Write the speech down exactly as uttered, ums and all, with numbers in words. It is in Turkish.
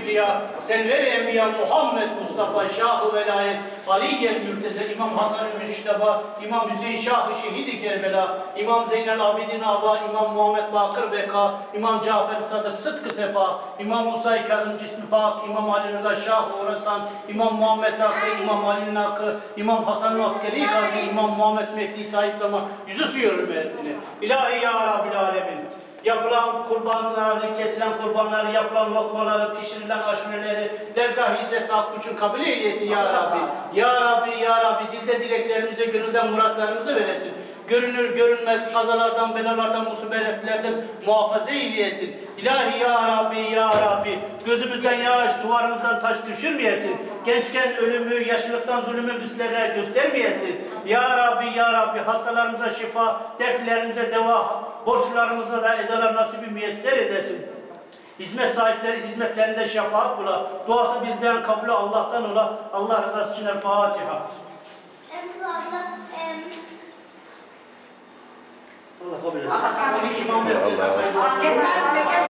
Kibriya, Selver-i Enbiya Muhammed Mustafa Şah-ı Velayet, Ali-i Mürtezel, İmam Hasan-ı Müşteba, İmam Hüseyin Şah-ı Şehid-i Kerbela, İmam Zeynel Abidin Aba, İmam Muhammed Bakır Beka, İmam Cafer-i Sadık Sıtkı Sefa, İmam Musa-i Kazım Cismi Pak, İmam Ali Rıza Şah-ı Orasan, İmam Muhammed Hakkı, İmam Ali Nakı, İmam Hasan-ı Askeri Gazi, İmam Muhammed Mehdi Sahip Zaman, yüzü suyor hürmetine. İlahi ya Rabbil Alemin. Yapılan kurbanları, kesilen kurbanları, yapılan lokmaları, pişirilen aşureleri dergah-ı İzzet Akkuç'un kabul eylesin ya Rabbi. Ya Rabbi, ya Rabbi, dilde dileklerimizi, gönülden muratlarımızı veresin. Görünür görünmez kazalardan, belalardan, musibetlerden muhafaza eyleyesin. İlahi ya Rabbi, ya Rabbi, gözümüzden yaş, duvarımızdan taş düşürmeyesin. Gençken ölümü, yaşlılıktan zulümü bizlere göstermeyesin. Ya Rabbi, ya Rabbi, hastalarımıza şifa, dertlerimize deva, borçlarımıza da edalar nasibi müyesser edesin. Hizmet sahipleri hizmetlerinde şefaat bula. Duası bizden kabul Allah'tan ola. Allah rızası için El Fatiha. Emz abla, em... Allah kabul etsin. on iki imam